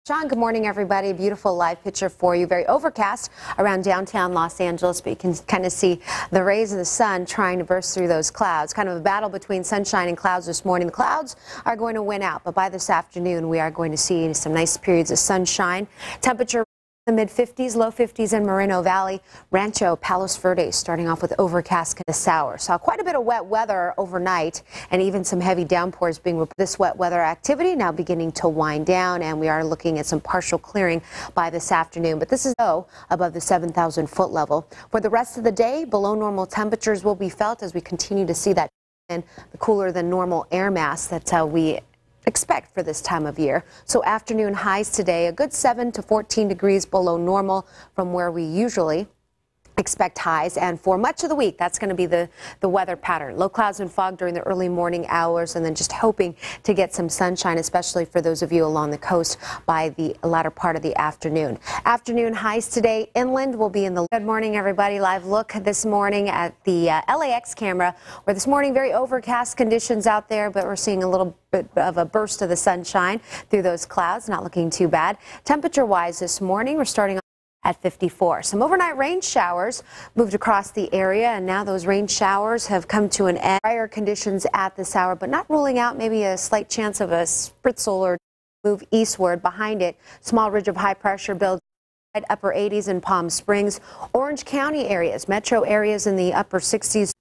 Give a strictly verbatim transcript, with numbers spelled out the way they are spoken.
John, good morning, everybody. Beautiful live picture for you. Very overcast around downtown Los Angeles, but you can kind of see the rays of the sun trying to burst through those clouds. Kind of a battle between sunshine and clouds this morning. The clouds are going to win out, but by this afternoon, we are going to see some nice periods of sunshine. Temperature the mid fifties, low fifties in Moreno Valley. Rancho Palos Verdes starting off with overcast this hour. Saw quite a bit of wet weather overnight and even some heavy downpours being reported. This wet weather activity now beginning to wind down, and we are looking at some partial clearing by this afternoon. But this is low above the seven thousand foot level. For the rest of the day, below normal temperatures will be felt as we continue to see that and the cooler than normal air mass that uh, we expect for this time of year. So afternoon highs today, a good seven to fourteen degrees below normal from where we usually expect highs, and for much of the week that's going to be the the weather pattern. Low clouds and fog during the early morning hours, and then just hoping to get some sunshine, especially for those of you along the coast by the latter part of the afternoon. Afternoon highs today inland will be in the good morning, everybody. Live look this morning at the uh, L A X camera, where this morning very overcast conditions out there, but we're seeing a little bit of a burst of the sunshine through those clouds. Not looking too bad. Temperature wise this morning, we're starting at fifty-four. Some overnight rain showers moved across the area, and now those rain showers have come to an end. Drier conditions at this hour, but not ruling out maybe a slight chance of a spritzel or move eastward. Behind it, small ridge of high pressure builds upper eighties in Palm Springs. Orange County areas, metro areas in the upper sixties.